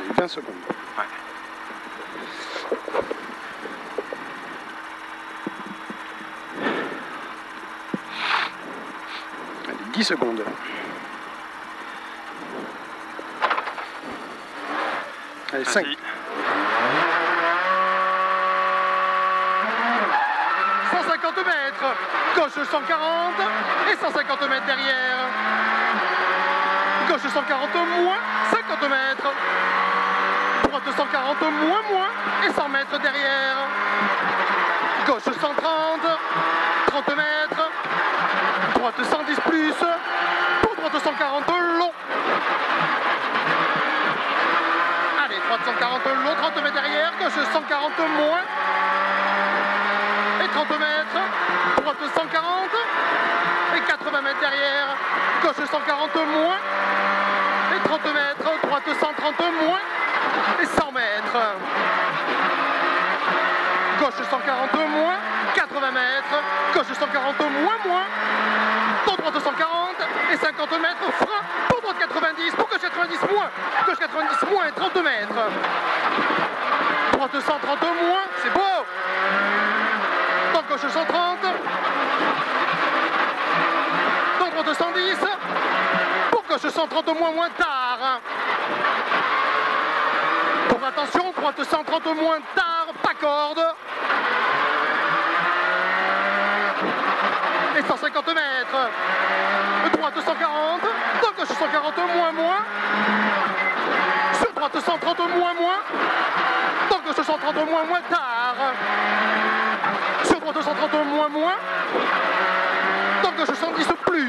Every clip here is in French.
Allez, 20 secondes. Ouais. Allez, 10 secondes. Allez, 5. 150 mètres, gauche 140 et 150 mètres derrière. Gauche 140 moins 50 mètres. Droite 140 moins et 100 mètres derrière. Gauche 130, 30 mètres. Droite 110 plus. Pour droite 140 long. Allez, droite 140 long, 30 mètres derrière. Gauche 140 moins. Et 30 mètres. Droite 140 et 80 mètres derrière. Gauche 140 moins. Et 30 mètres. Droite 130 moins. Et 100 mètres. Gauche 140 moins. 80 mètres. Gauche 140 moins. Pour droite 140 et 50 mètres. Frein. Pour droite 90. Pour gauche 90 moins. Gauche 90 moins et 30 mètres. Droite 130 moins. C'est beau. Dans gauche 130. Dans droite 110. Pour gauche 130 moins tard. Pour attention, droite 130 moins tard, pas corde. Et 150 mètres. Droite 140. Dans gauche 140 moins. Sur droite 130 moins. Dans gauche 130 moins tard. Sur droite 130 moins. Dans gauche 110 plus.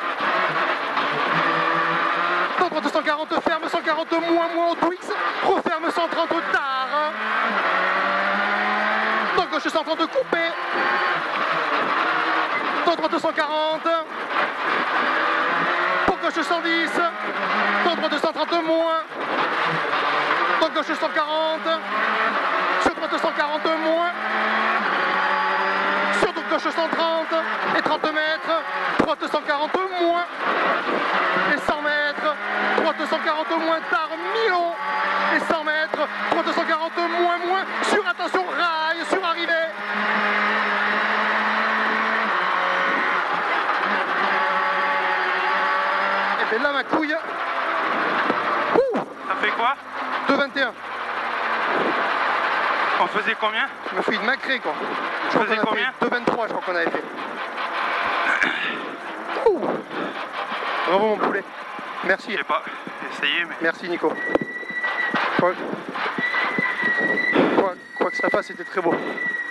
Dans droite 140 ferme, 140 moins au Twix. Referme 130 tard. Dans gauche 130 coupé. Dans droite 140. Pour gauche 110. Dans droite 130 moins. Dans gauche 140. Sur droite 140 moins. Sur gauche 130 et 30 mètres. Droite 140 moins. Et 100 mètres. Droite 140 moins tard, Milon. Et 100 mètres. Droite 140 moins. Sur attention, rail, sur arrivée. Et bien là, ma couille. Ça fait quoi? 2,21. On faisait combien? Je me fais une macrée quoi. On faisait combien? 2,23 je crois qu'on avait fait. Ouh. Bravo mon poulet. Merci. Je sais pas, j'ai essayé mais... Merci Nico. Quoi que ça fasse, c'était très beau.